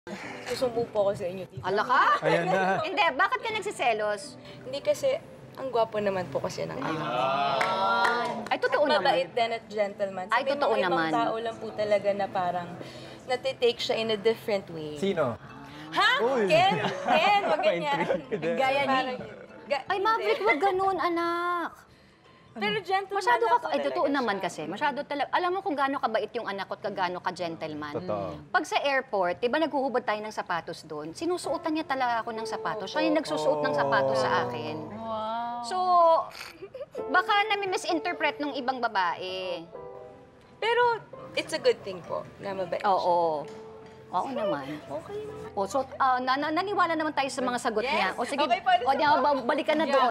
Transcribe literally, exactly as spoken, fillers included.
Susumbong po ako sa inyo, tita. Ala ka? Ayan na. Hindi, bakit ka nagsiselos? Hindi kasi, ang gwapo naman po kasi ng anak. Ay, totoo At naman. mabait din at gentleman. So, Ay, may totoo mga naman. ibang tao lang po talaga na parang natitake siya in a different way. Sino? Ha? Uy. Ken? Ken? Wag ganyan. Gaya ni... Parang- ga- Ay, Maverick, wag ganun, anak. Pero gentleman Masyado lang ka, po ay, talaga totoo siya. naman kasi. Masyado talaga. Alam mo kung gaano kabait yung anak ko at gaano ka-gentleman. Totoo. Pag sa airport, di ba naghuhubad tayo ng sapatos doon? Sinusuotan niya talaga ako ng sapatos. Siya yung nagsusuot ng sapatos sa akin. So, baka nami-misinterpret ng ibang babae. Pero, it's a good thing po na mabait siya. Oo. Oo naman. Okay naman. O, so, ah, na, na- naniwala naman tayo sa mga sagot Yes. niya. O sige, Okay, pwede o, di, sa- ba- balikan na Yeah. doon.